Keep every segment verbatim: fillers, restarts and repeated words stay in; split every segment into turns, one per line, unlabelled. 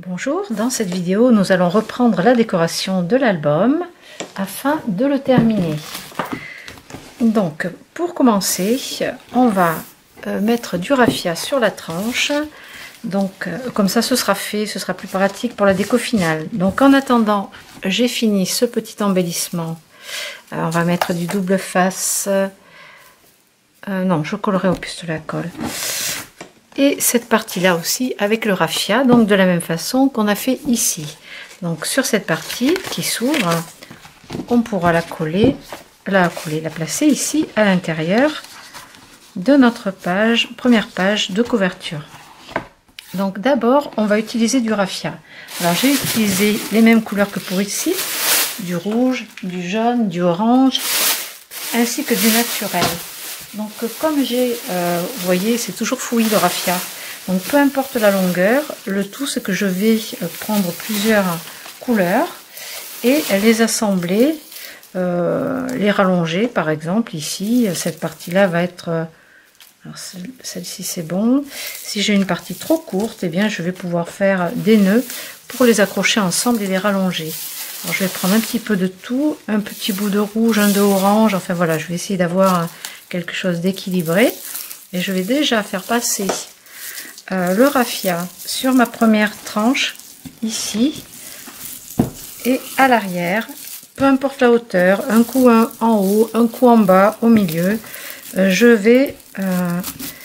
Bonjour, dans cette vidéo nous allons reprendre la décoration de l'album afin de le terminer. Donc pour commencer, on va mettre du raffia sur la tranche, donc comme ça ce sera fait, ce sera plus pratique pour la déco finale. Donc en attendant, j'ai fini ce petit embellissement. Alors, on va mettre du double face, euh, non je collerai au pistolet à colle. Et cette partie là aussi avec le raffia, donc de la même façon qu'on a fait ici. Donc sur cette partie qui s'ouvre, on pourra la coller, la coller, la placer ici à l'intérieur de notre page, première page de couverture. Donc d'abord on va utiliser du raffia. Alors j'ai utilisé les mêmes couleurs que pour ici, du rouge, du jaune, du orange, ainsi que du naturel. Donc comme j'ai, euh, vous voyez, c'est toujours fouillis le raffia. Donc peu importe la longueur, le tout c'est que je vais prendre plusieurs couleurs et les assembler, euh, les rallonger. Par exemple ici, cette partie-là va être, alors celle-ci c'est bon. Si j'ai une partie trop courte, eh bien je vais pouvoir faire des nœuds pour les accrocher ensemble et les rallonger. Alors je vais prendre un petit peu de tout, un petit bout de rouge, un de orange. Enfin voilà, je vais essayer d'avoir quelque chose d'équilibré et je vais déjà faire passer euh, le raffia sur ma première tranche ici et à l'arrière, peu importe la hauteur, un coup un, en haut, un coup en bas, au milieu, euh, je vais euh,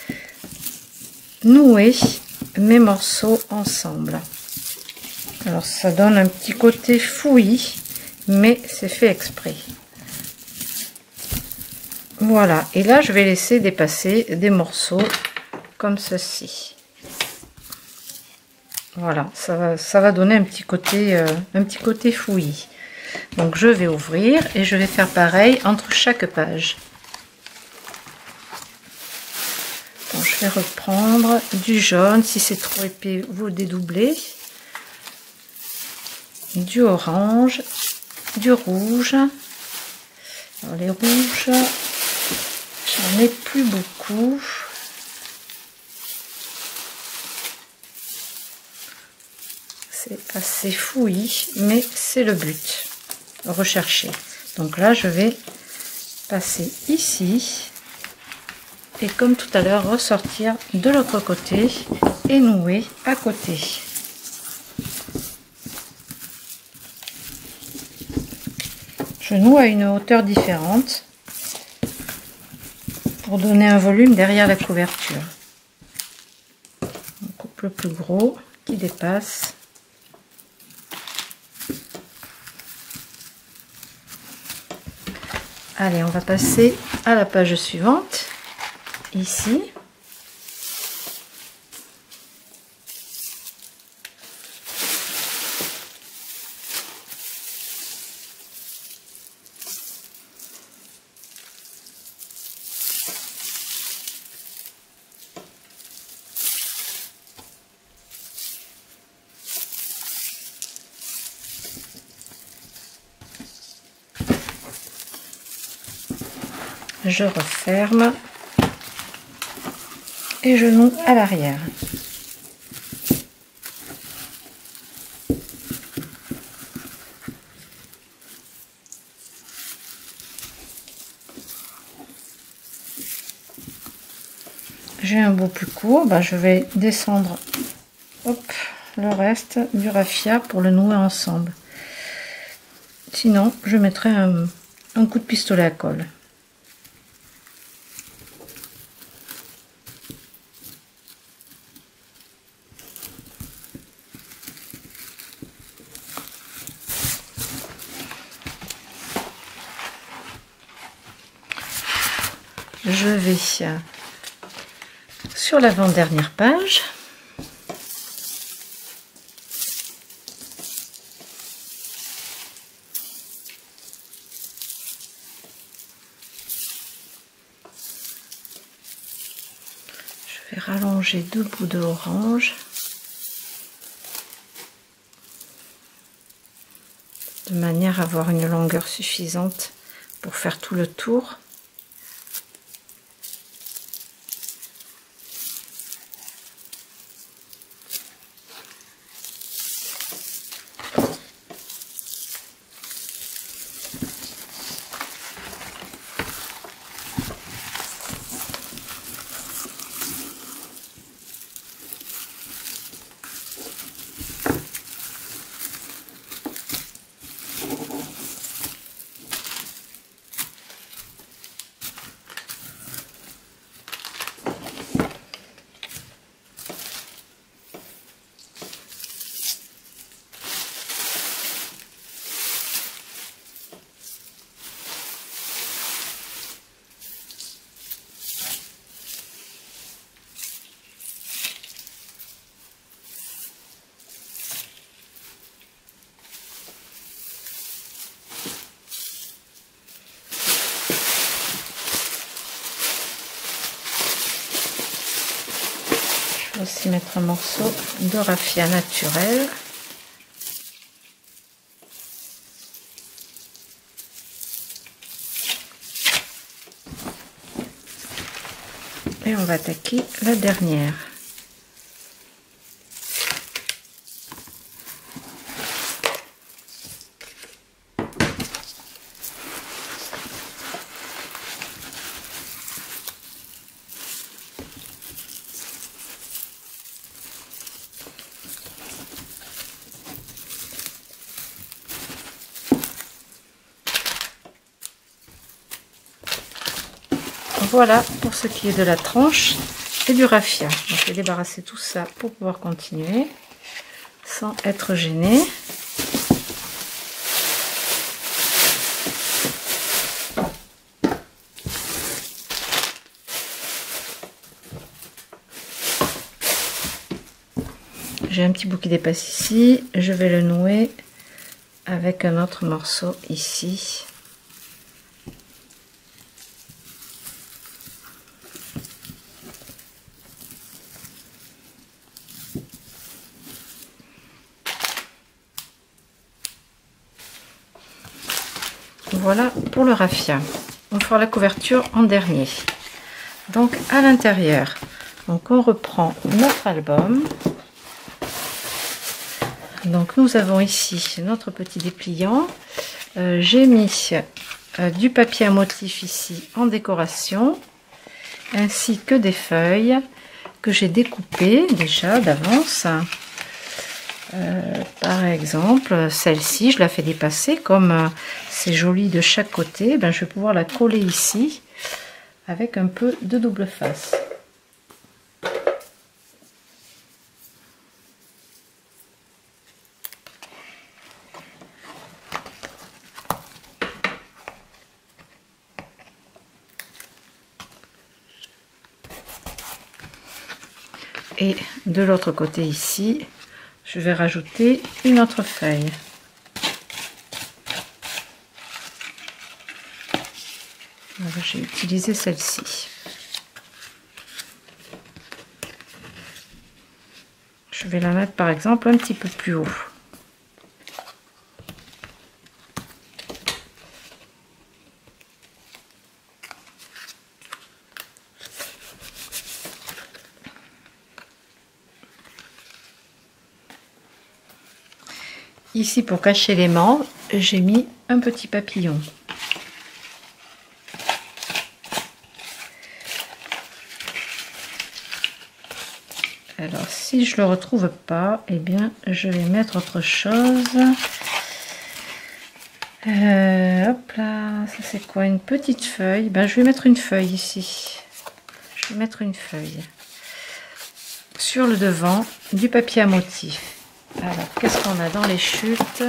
nouer mes morceaux ensemble. Alors ça donne un petit côté fouillis, mais c'est fait exprès. Voilà, et là je vais laisser dépasser des morceaux comme ceci. Voilà, ça va, ça va donner un petit côté, euh, un petit côté fouillis. Donc je vais ouvrir et je vais faire pareil entre chaque page. Bon, je vais reprendre du jaune, si c'est trop épais, vous le dédoublez. Du orange, du rouge. Alors les rouges, j'en ai plus beaucoup. C'est assez fouillis, mais c'est le but recherché. Donc là, je vais passer ici et comme tout à l'heure, ressortir de l'autre côté et nouer à côté. Je noue à une hauteur différente pour donner un volume derrière la couverture. On coupe le plus gros qui dépasse. Allez, on va passer à la page suivante, ici. Je referme et je noue à l'arrière. J'ai un bout plus court, ben je vais descendre hop, le reste du raffia pour le nouer ensemble. Sinon, je mettrai un, un coup de pistolet à colle. Je vais sur l'avant-dernière page. Je vais rallonger deux bouts de orange de manière à avoir une longueur suffisante pour faire tout le tour. vais aussi mettre un morceau de raffia naturel. Et on va attaquer la dernière. Voilà pour ce qui est de la tranche et du raffia. Donc, je vais débarrasser tout ça pour pouvoir continuer sans être gêné. J'ai un petit bout qui dépasse ici, je vais le nouer avec un autre morceau ici. Voilà pour le raffia. On fera la couverture en dernier. Donc à l'intérieur, donc on reprend notre album. Donc nous avons ici notre petit dépliant. Euh, j'ai mis euh, du papier à motif ici en décoration, ainsi que des feuilles que j'ai découpées déjà d'avance. Euh, par exemple, celle-ci, je la fais dépasser, comme euh, c'est joli de chaque côté, ben, je vais pouvoir la coller ici avec un peu de double face. Et de l'autre côté ici, je vais rajouter une autre feuille. J'ai utilisé celle-ci. Je vais la mettre par exemple un petit peu plus haut. Ici, pour cacher l'aimant, j'ai mis un petit papillon. Alors, si je le retrouve pas, eh bien, je vais mettre autre chose. Euh, hop là, ça c'est quoi? Une petite feuille. Ben, je vais mettre une feuille ici. Je vais mettre une feuille sur le devant du papier à motif. Alors, qu'est-ce qu'on a dans les chutes?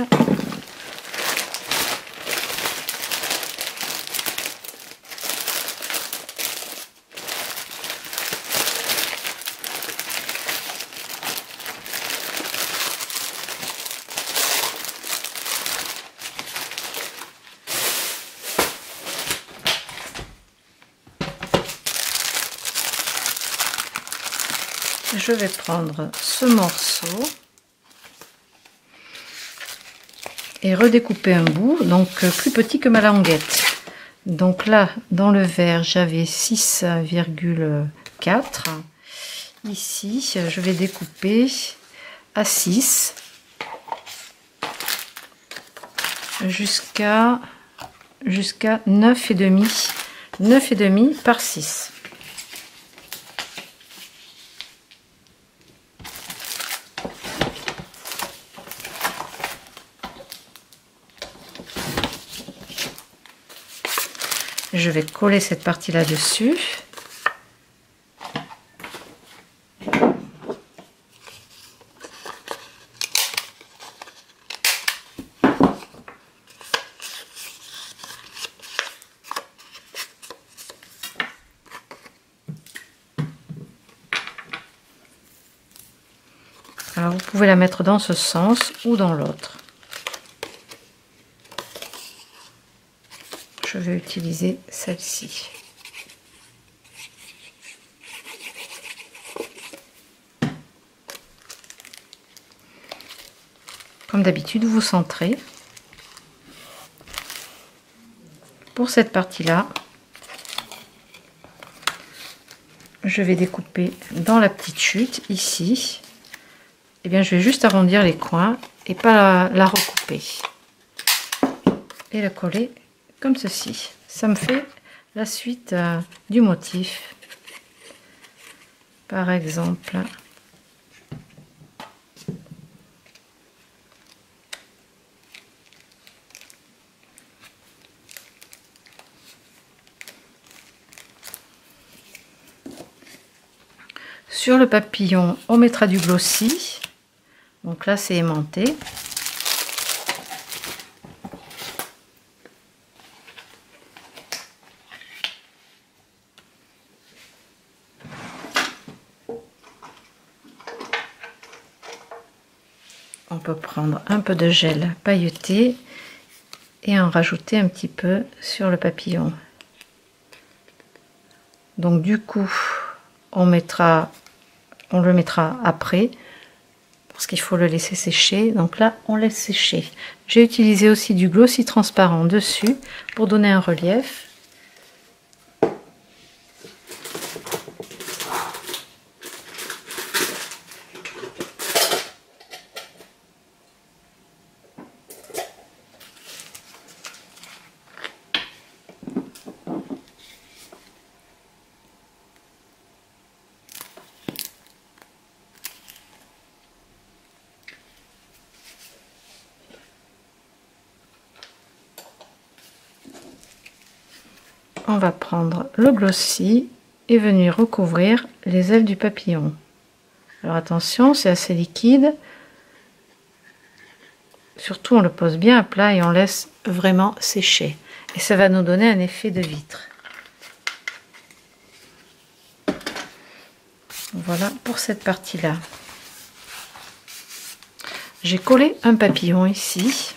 Je vais prendre ce morceau et redécouper un bout, donc plus petit que ma languette. Donc là, dans le vert, j'avais six virgule quatre. Ici, je vais découper à six jusqu'à jusqu'à neuf virgule cinq. neuf virgule cinq par six. Je vais coller cette partie là dessus. Alors vous pouvez la mettre dans ce sens ou dans l'autre. Je vais utiliser celle-ci. comme d'habitude, vous centrez. Pour cette partie-là, je vais découper dans la petite chute ici. Et bien, je vais juste arrondir les coins et pas la, la recouper. Et la coller comme ceci. Ça me fait la suite euh, du motif. Par exemple. Sur le papillon, on mettra du glossy. Donc là, c'est aimanté. On peut prendre un peu de gel pailleté et en rajouter un petit peu sur le papillon. Donc du coup, on mettra, on le mettra après parce qu'il faut le laisser sécher. Donc là, on laisse sécher. J'ai utilisé aussi du glossy transparent dessus pour donner un relief. On va prendre le glossy et venir recouvrir les ailes du papillon. Alors attention, c'est assez liquide. Surtout, on le pose bien à plat et on laisse vraiment sécher. Et ça va nous donner un effet de vitre. Voilà pour cette partie-là. J'ai collé un papillon ici.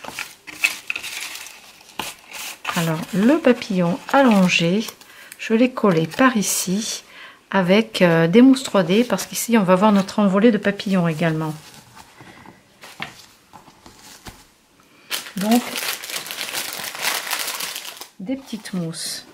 Alors, le papillon allongé, je l'ai collé par ici avec euh, des mousses trois D parce qu'ici, on va voir notre envolée de papillons également. Donc, des petites mousses.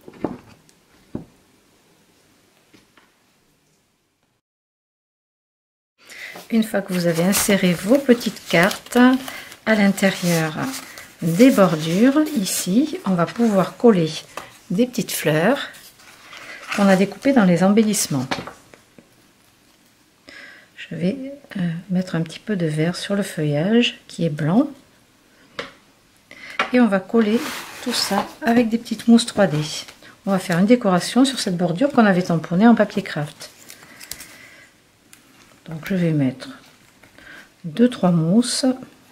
Une fois que vous avez inséré vos petites cartes à l'intérieur des bordures, ici, on va pouvoir coller des petites fleurs qu'on a découpées dans les embellissements. Je vais euh, mettre un petit peu de vert sur le feuillage qui est blanc. Et on va coller tout ça avec des petites mousses trois D. On va faire une décoration sur cette bordure qu'on avait tamponnée en papier craft. Donc je vais mettre deux trois mousses.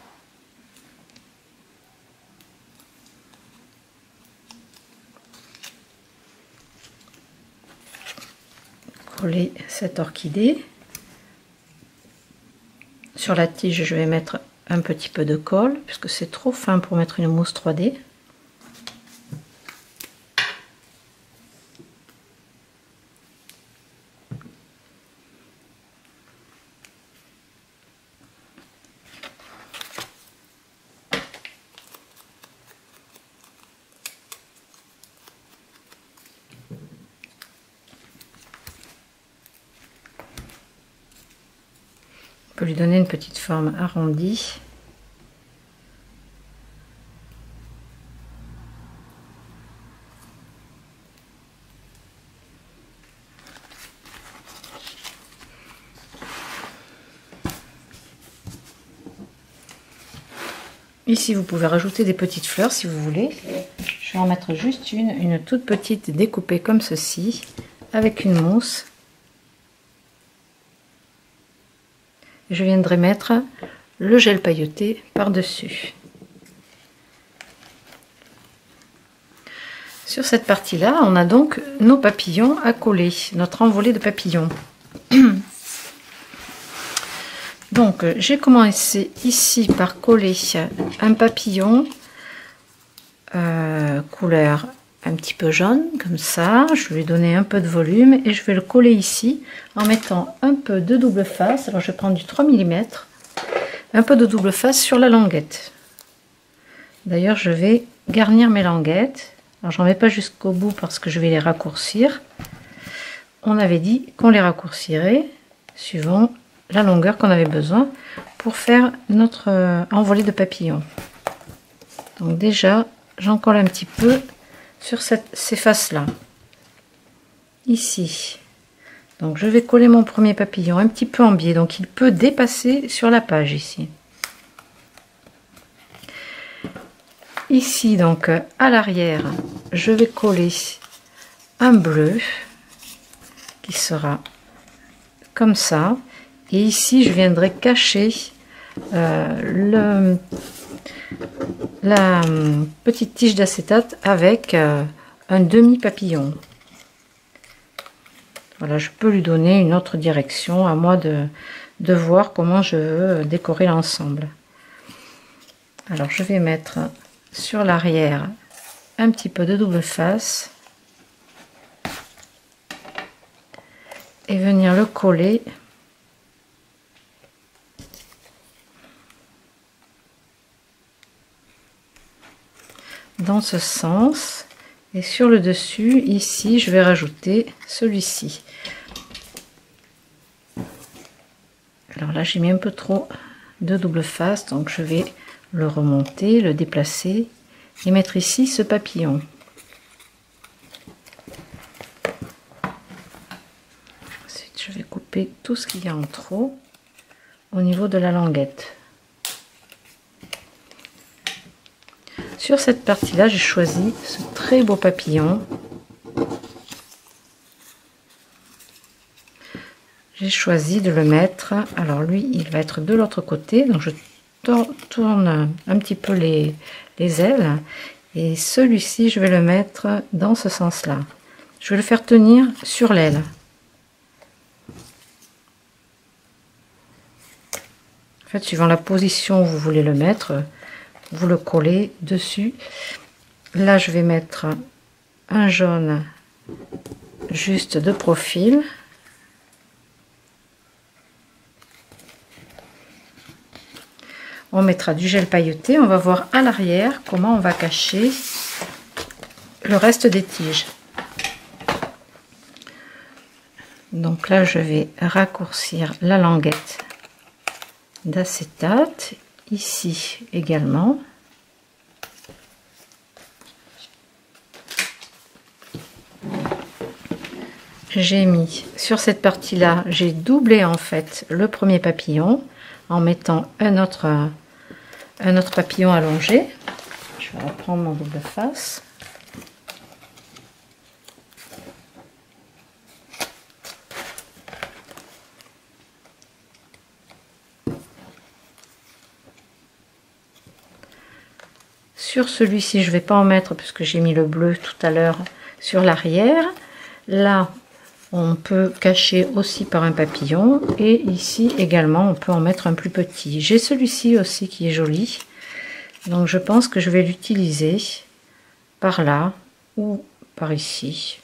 Coller cette orchidée. Sur la tige, je vais mettre un petit peu de colle puisque c'est trop fin pour mettre une mousse trois D. On peut lui donner une petite forme arrondie. Ici, vous pouvez rajouter des petites fleurs si vous voulez. Je vais en mettre juste une, une toute petite découpée comme ceci, avec une mousse. Je viendrai mettre le gel pailleté par-dessus. Sur cette partie-là, on a donc nos papillons à coller, notre envolée de papillons. Donc, j'ai commencé ici par coller un papillon euh, couleur un petit peu jaune, comme ça. Je vais lui donner un peu de volume et je vais le coller ici en mettant un peu de double face. Alors, je vais prendre du trois millimètres un peu de double face sur la languette. D'ailleurs, je vais garnir mes languettes. Alors, j'en mets pas jusqu'au bout parce que je vais les raccourcir. On avait dit qu'on les raccourcirait suivant la longueur qu'on avait besoin pour faire notre euh, envolée de papillons. Donc déjà, j'en colle un petit peu sur cette, ces faces-là. Ici. Donc je vais coller mon premier papillon un petit peu en biais, donc il peut dépasser sur la page ici. Ici donc à l'arrière, je vais coller un bleu qui sera comme ça, et ici je viendrai cacher euh, le, la petite tige d'acétate avec euh, un demi papillon. Voilà, je peux lui donner une autre direction, à moi de, de voir comment je veux décorer l'ensemble. Alors je vais mettre sur l'arrière un petit peu de double face et venir le coller dans ce sens. Et sur le dessus, ici, je vais rajouter celui-ci. Alors là, j'ai mis un peu trop de double face, donc je vais le remonter, le déplacer et mettre ici ce papillon. Ensuite, je vais couper tout ce qu'il y a en trop au niveau de la languette. Sur cette partie-là, j'ai choisi ce très beau papillon. J'ai choisi de le mettre. Alors lui, il va être de l'autre côté. Donc je tourne un petit peu les, les ailes. Et celui-ci, je vais le mettre dans ce sens-là. Je vais le faire tenir sur l'aile. En fait, suivant la position où vous voulez le mettre, vous le collez dessus. Là je vais mettre un jaune juste de profil, on mettra du gel pailleté. On va voir à l'arrière comment on va cacher le reste des tiges. Donc là je vais raccourcir la languette d'acétate, ici également. J'ai mis sur cette partie là, j'ai doublé en fait le premier papillon en mettant un autre un autre papillon allongé. Je vais reprendre mon double face. Sur celui-ci, je ne vais pas en mettre puisque j'ai mis le bleu tout à l'heure sur l'arrière. Là, on peut cacher aussi par un papillon. Et ici également, on peut en mettre un plus petit. J'ai celui-ci aussi qui est joli. Donc, je pense que je vais l'utiliser par là ou par ici.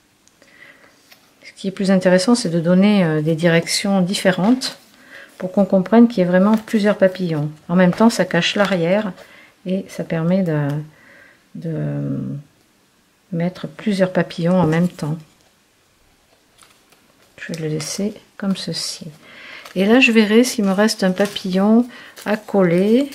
Ce qui est plus intéressant, c'est de donner des directions différentes pour qu'on comprenne qu'il y a vraiment plusieurs papillons. En même temps, ça cache l'arrière. Et ça permet de, de mettre plusieurs papillons en même temps. Je vais le laisser comme ceci. Et là, je verrai s'il me reste un papillon à coller.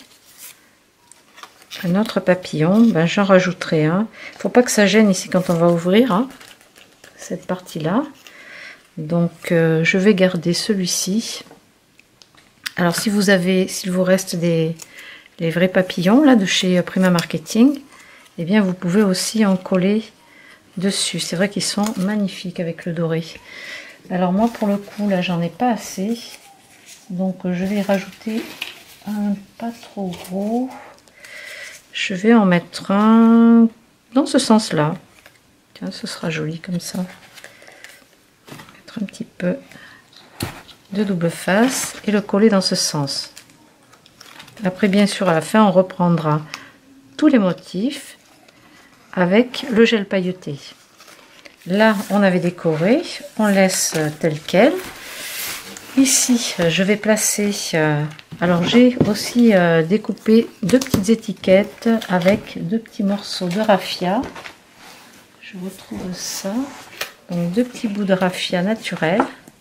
Un autre papillon, ben, j'en rajouterai un. Il ne faut pas que ça gêne ici quand on va ouvrir hein, cette partie-là. Donc, euh, je vais garder celui-ci. Alors, si vous avez, s'il vous reste des... les vrais papillons là de chez Prima Marketing, eh bien vous pouvez aussi en coller dessus. C'est vrai qu'ils sont magnifiques avec le doré. Alors moi pour le coup là j'en ai pas assez, donc je vais rajouter un pas trop gros. Je vais en mettre un dans ce sens là. Tiens, ce sera joli comme ça. Mettre un petit peu de double face et le coller dans ce sens. Après, bien sûr, à la fin, on reprendra tous les motifs avec le gel pailleté. Là, on avait décoré, on laisse tel quel. Ici, je vais placer... Euh, alors, j'ai aussi euh, découpé deux petites étiquettes avec deux petits morceaux de raffia. Je retrouve ça. Donc, deux petits bouts de raffia naturel.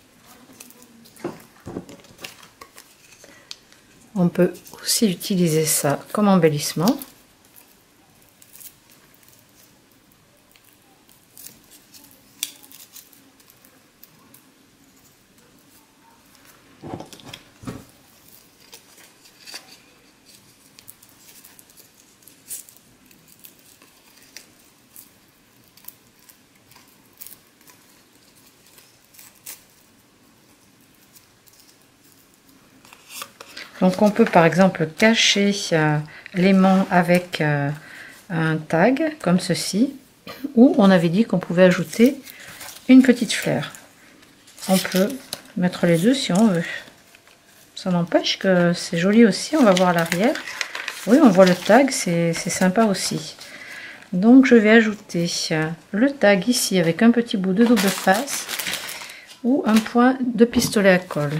On peut aussi utiliser ça comme embellissement. Donc on peut par exemple cacher euh, l'aimant avec euh, un tag comme ceci, ou on avait dit qu'on pouvait ajouter une petite fleur. On peut mettre les deux si on veut. Ça n'empêche que c'est joli aussi. On va voir l'arrière. Oui, on voit le tag, c'est sympa aussi. Donc je vais ajouter le tag ici avec un petit bout de double face ou un point de pistolet à colle.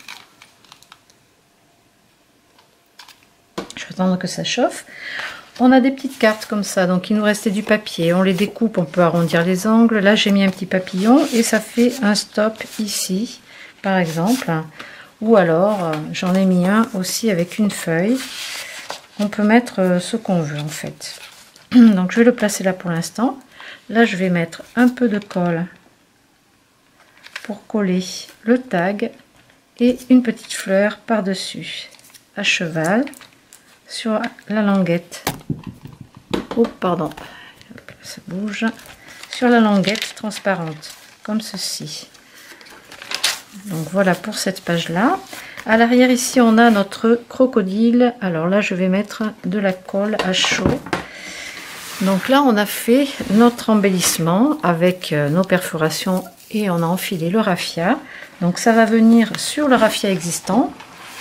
Je vais attendre que ça chauffe. On a des petites cartes comme ça, donc il nous restait du papier. On les découpe, on peut arrondir les angles. Là, j'ai mis un petit papillon et ça fait un stop ici, par exemple. Ou alors, j'en ai mis un aussi avec une feuille. On peut mettre ce qu'on veut en fait. Donc, je vais le placer là pour l'instant. Là, je vais mettre un peu de colle pour coller le tag et une petite fleur par-dessus, à cheval, sur la languette. Oh, pardon, ça bouge. Sur la languette transparente, comme ceci. Donc voilà pour cette page-là. À l'arrière ici, on a notre crocodile. Alors là, je vais mettre de la colle à chaud. Donc là, on a fait notre embellissement avec nos perforations et on a enfilé le raffia. Donc ça va venir sur le raffia existant.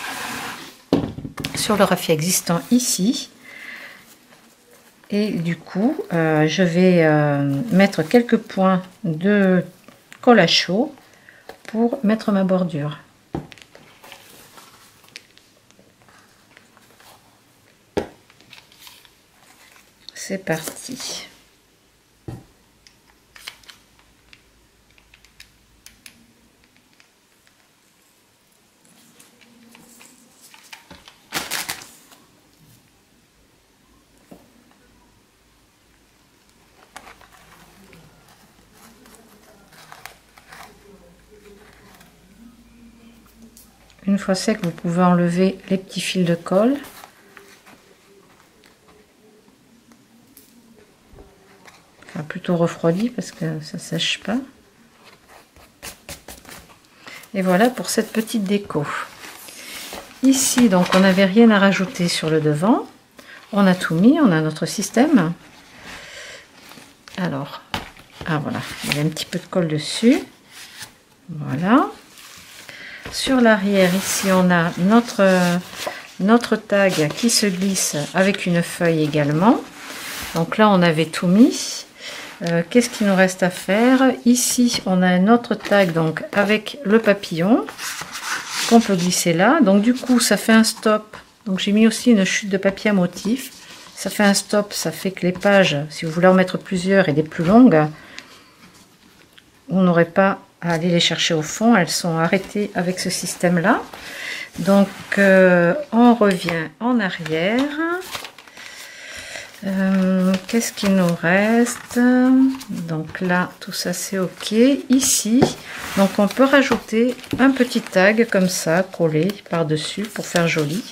Sur le raffia existant ici. Et du coup, euh, je vais euh, mettre quelques points de colle à chaud pour mettre ma bordure. C'est parti. Une fois sec, vous pouvez enlever les petits fils de colle. Enfin, plutôt refroidi parce que ça sèche pas. Et voilà pour cette petite déco. Ici, donc, on n'avait rien à rajouter sur le devant. On a tout mis, on a notre système. Alors, ah voilà, il y a un petit peu de colle dessus. Voilà. Sur l'arrière, ici, on a notre, notre tag qui se glisse avec une feuille également. Donc là, on avait tout mis. Euh, Qu'est-ce qu'il nous reste à faire? Ici, on a un autre tag donc avec le papillon qu'on peut glisser là. Donc du coup, ça fait un stop. Donc j'ai mis aussi une chute de papier à motif. Ça fait un stop, ça fait que les pages, si vous voulez en mettre plusieurs et des plus longues, on n'aurait pas à aller les chercher au fond, elles sont arrêtées avec ce système là. Donc euh, on revient en arrière. Euh, qu'est-ce qu'il nous reste? Donc là tout ça c'est ok. Ici donc on peut rajouter un petit tag comme ça collé par dessus pour faire joli,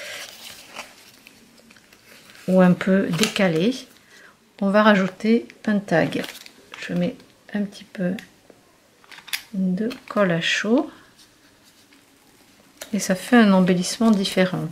ou un peu décalé. On va rajouter un tag. Je mets un petit peu de colle à chaud et ça fait un embellissement différent.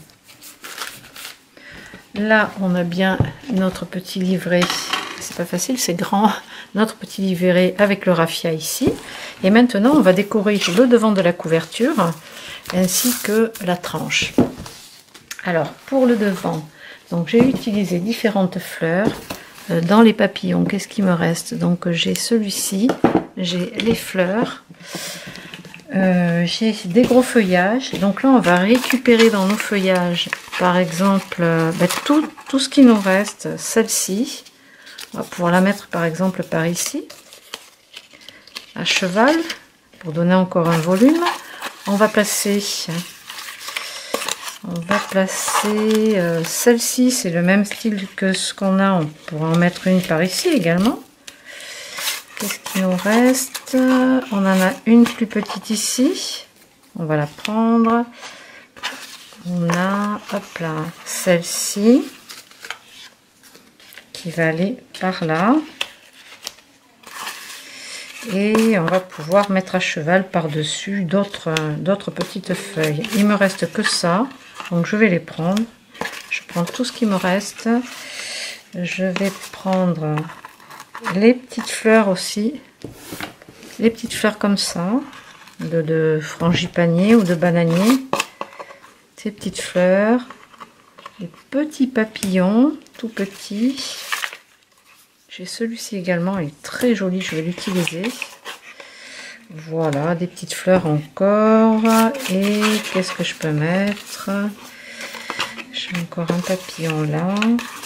Là on a bien notre petit livret, c'est pas facile, c'est grand, notre petit livret avec le raffia ici. Et maintenant on va décorer le devant de la couverture ainsi que la tranche. Alors pour le devant, donc j'ai utilisé différentes fleurs. Dans les papillons, qu'est-ce qui me reste? Donc j'ai celui-ci, j'ai les fleurs, euh, j'ai des gros feuillages. Donc là, on va récupérer dans nos feuillages, par exemple, euh, ben, tout, tout ce qui nous reste. Celle-ci, on va pouvoir la mettre par exemple par ici, à cheval, pour donner encore un volume. On va placer, on va placer euh, celle-ci, c'est le même style que ce qu'on a. On pourra en mettre une par ici également. Qu'est-ce qu'il nous reste? On en a une plus petite ici. On va la prendre. On a, hop là, celle-ci qui va aller par là. Et on va pouvoir mettre à cheval par-dessus d'autres d'autres petites feuilles. Il me reste que ça. Donc je vais les prendre. Je prends tout ce qui me reste. Je vais prendre les petites fleurs aussi, les petites fleurs comme ça, de, de frangipanier ou de bananier, ces petites fleurs, des petits papillons, tout petits. J'ai celui-ci également, il est très joli, je vais l'utiliser. Voilà, des petites fleurs encore. Et qu'est-ce que je peux mettre? J'ai encore un papillon là.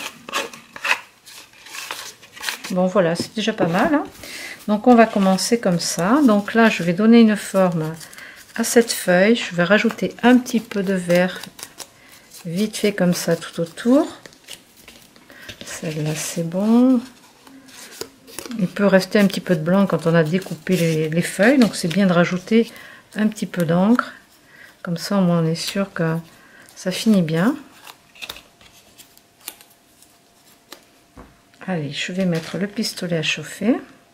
Bon voilà, c'est déjà pas mal, hein. Donc on va commencer comme ça. Donc là, je vais donner une forme à cette feuille. Je vais rajouter un petit peu de vert vite fait comme ça tout autour. Celle-là, c'est bon. Il peut rester un petit peu de blanc quand on a découpé les, les feuilles. Donc c'est bien de rajouter un petit peu d'encre. Comme ça, au moins, on est sûr que ça finit bien. Allez, je vais mettre le pistolet à chauffer.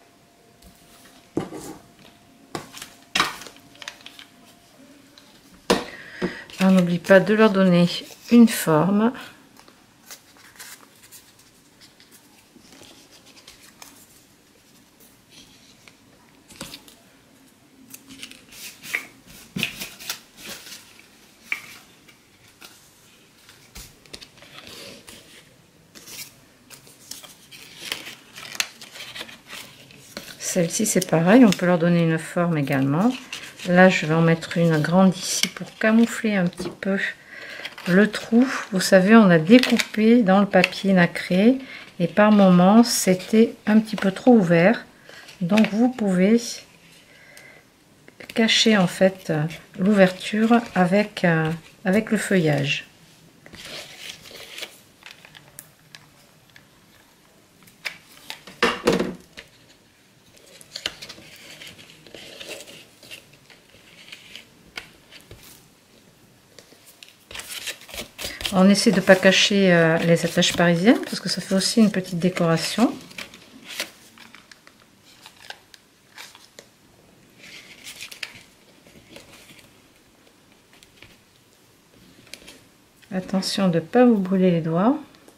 On n'oublie pas de leur donner une forme. Celle-ci, c'est pareil, on peut leur donner une forme également. Là, je vais en mettre une grande ici pour camoufler un petit peu le trou. Vous savez, on a découpé dans le papier nacré et par moments, c'était un petit peu trop ouvert. Donc, vous pouvez cacher en fait l'ouverture avec, euh, avec le feuillage. On essaie de ne pas cacher euh, les attaches parisiennes parce que ça fait aussi une petite décoration. Attention de ne pas vous brûler les doigts.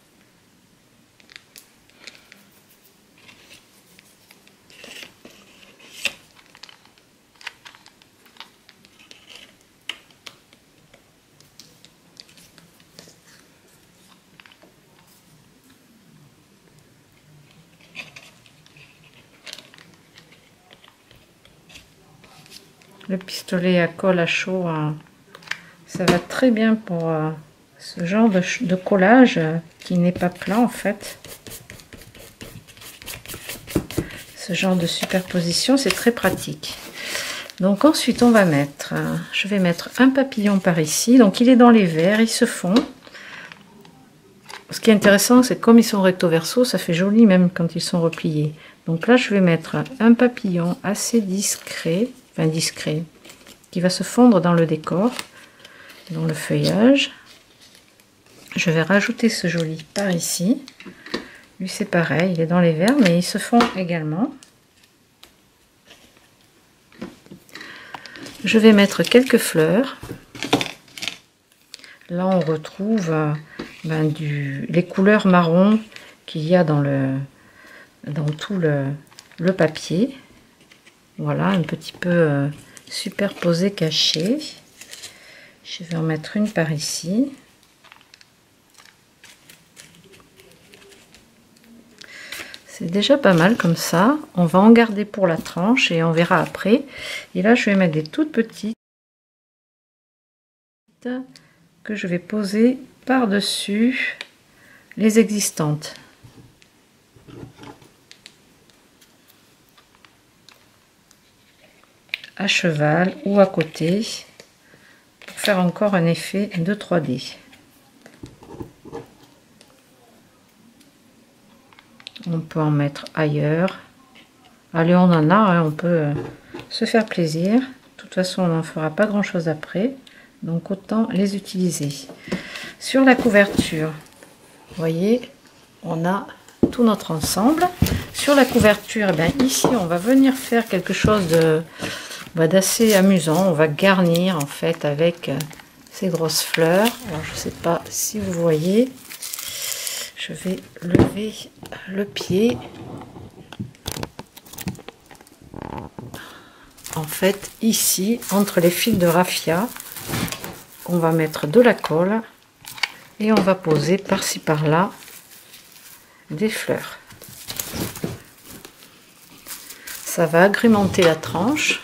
Le pistolet à colle à chaud, ça va très bien pour ce genre de, de collage qui n'est pas plat en fait. Ce genre de superposition, c'est très pratique. Donc ensuite, on va mettre, je vais mettre un papillon par ici. Donc il est dans les verts, ils se font. Ce qui est intéressant, c'est comme ils sont recto verso, ça fait joli même quand ils sont repliés. Donc là, je vais mettre un papillon assez discret, enfin discret, qui va se fondre dans le décor, dans le feuillage. Je vais rajouter ce joli par ici. Lui, c'est pareil, il est dans les verts, mais ils se font également. Je vais mettre quelques fleurs. Là, on retrouve ben, du, les couleurs marron qu'il y a dans, le, dans tout le, le papier. Voilà, un petit peu euh, superposé, caché. Je vais en mettre une par ici. C'est C'est déjà pas mal comme ça. On va en garder pour la tranche et on verra après. Et là, je vais mettre des toutes petites que je vais poser par-dessus les existantes. À cheval ou à côté pour faire encore un effet de trois D. On peut en mettre ailleurs. Allez, on en a, hein, on peut euh, se faire plaisir. De toute façon, on n'en fera pas grand chose après, donc autant les utiliser. Sur la couverture, vous voyez, on a tout notre ensemble. Sur la couverture, eh bien, ici, on va venir faire quelque chose de bah, d'assez amusant. On va garnir en fait avec euh, ces grosses fleurs. Alors, je ne sais pas si vous voyez. Je vais lever le pied. En fait, ici, entre les fils de raffia, on va mettre de la colle et on va poser par-ci par-là des fleurs. Ça va agrémenter la tranche.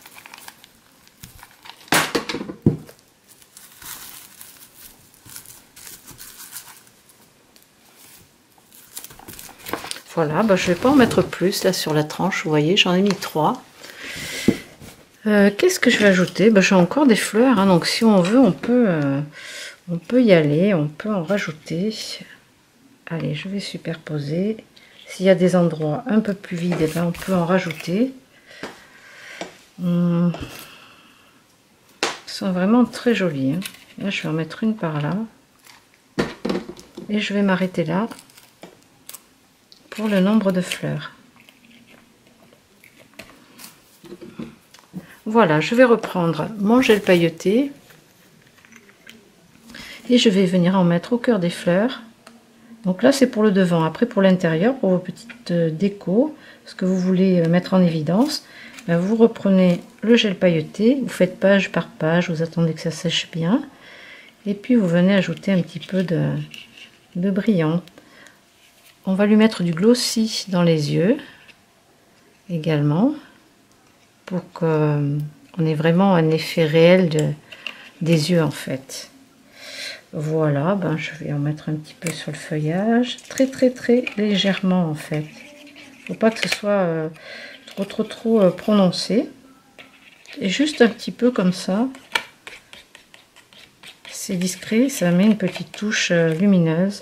Voilà, bah, je ne vais pas en mettre plus là sur la tranche, vous voyez, j'en ai mis trois. Euh, Qu'est-ce que je vais ajouter? Bah, j'ai encore des fleurs, hein, donc si on veut, on peut, euh, on peut y aller, on peut en rajouter. Allez, je vais superposer. S'il y a des endroits un peu plus vides, eh ben, on peut en rajouter. Hum. Ils sont vraiment très jolis. Hein. Là, je vais en mettre une par là. Et je vais m'arrêter là. Pour le nombre de fleurs. Voilà, je vais reprendre mon gel pailleté et je vais venir en mettre au cœur des fleurs. Donc là c'est pour le devant, après pour l'intérieur, pour vos petites décos, ce que vous voulez mettre en évidence, ben vous reprenez le gel pailleté, vous faites page par page, vous attendez que ça sèche bien et puis vous venez ajouter un petit peu de, de brillant. On va lui mettre du glossy dans les yeux également pour qu'on ait vraiment un effet réel de, des yeux en fait. Voilà, ben je vais en mettre un petit peu sur le feuillage, très très très légèrement en fait. Il ne faut pas que ce soit euh, trop trop trop euh, prononcé. Et juste un petit peu comme ça. C'est discret, ça met une petite touche euh, lumineuse.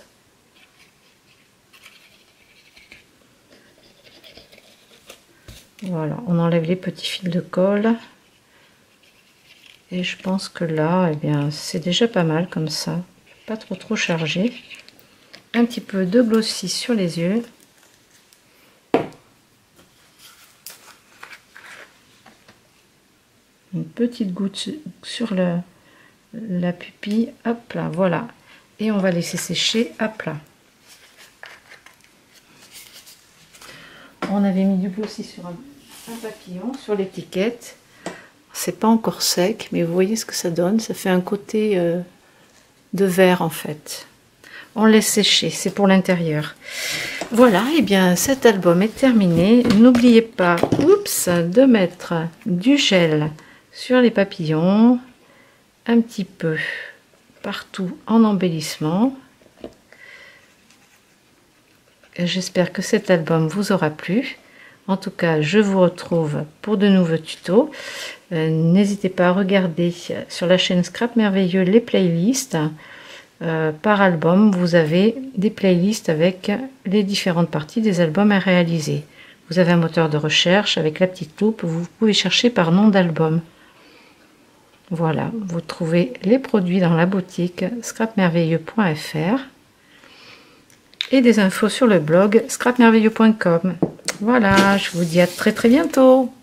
Voilà, on enlève les petits fils de colle. Et je pense que là, eh bien, c'est déjà pas mal comme ça. Pas trop trop chargé. Un petit peu de glossy sur les yeux. Une petite goutte sur le, la pupille. Hop là, voilà. Et on va laisser sécher à plat. On avait mis du glossy sur un un papillon sur l'étiquette. C'est pas encore sec, mais vous voyez ce que ça donne. Ça fait un côté euh, de verre en fait. On laisse sécher, c'est pour l'intérieur. Voilà, et bien cet album est terminé. N'oubliez pas, oups, de mettre du gel sur les papillons, un petit peu partout en embellissement. J'espère que cet album vous aura plu. En tout cas, je vous retrouve pour de nouveaux tutos. Euh, N'hésitez pas à regarder sur la chaîne Scrap Merveilleux les playlists. Euh, par album, vous avez des playlists avec les différentes parties des albums à réaliser. Vous avez un moteur de recherche avec la petite loupe. Vous pouvez chercher par nom d'album. Voilà, vous trouvez les produits dans la boutique scrap merveilleux point F R et des infos sur le blog scrap merveilleux point com. Voilà, je vous dis à très très bientôt.